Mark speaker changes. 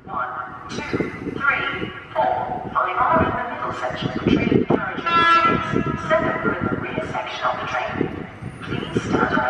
Speaker 1: 1, 2, 3, 4, 5 are in the middle section of the train carriage 6, 7 are in the rear section of the train. Please stand